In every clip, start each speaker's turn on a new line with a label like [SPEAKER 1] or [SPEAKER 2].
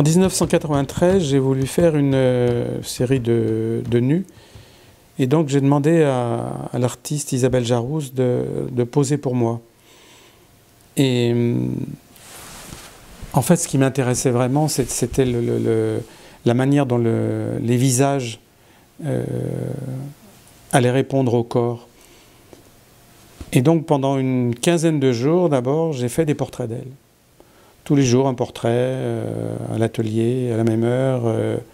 [SPEAKER 1] En 1993, j'ai voulu faire une série de nus. Et donc j'ai demandé à l'artiste Isabelle Jarousse de poser pour moi. Et en fait, ce qui m'intéressait vraiment, c'était la manière dont les visages allaient répondre au corps. Et donc pendant une quinzaine de jours, d'abord, j'ai fait des portraits d'elle. Tous les jours, un portrait à l'atelier, à la même heure,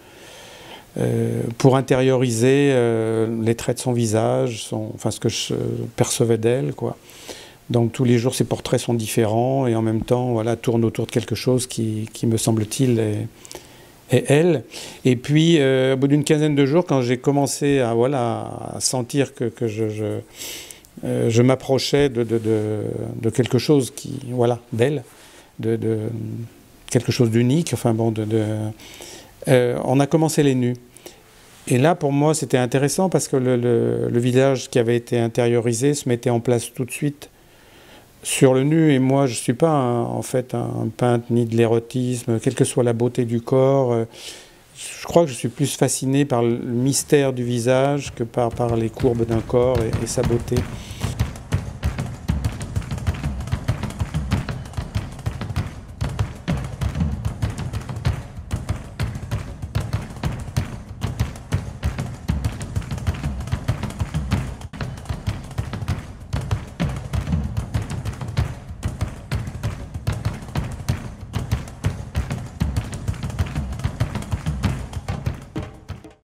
[SPEAKER 1] pour intérioriser les traits de son visage, enfin ce que je percevais d'elle, quoi. Donc tous les jours, ces portraits sont différents et en même temps, voilà, tournent autour de quelque chose qui me semble-t-il, est elle. Et puis, au bout d'une quinzaine de jours, quand j'ai commencé à, voilà, à sentir que je m'approchais de quelque chose qui, voilà, d'elle, de quelque chose d'unique, enfin bon, on a commencé les nus. Et là, pour moi, c'était intéressant parce que le visage qui avait été intériorisé se mettait en place tout de suite sur le nu. Et moi, je ne suis pas en fait un peintre ni de l'érotisme, quelle que soit la beauté du corps. Je crois que je suis plus fasciné par le mystère du visage que par les courbes d'un corps et sa beauté.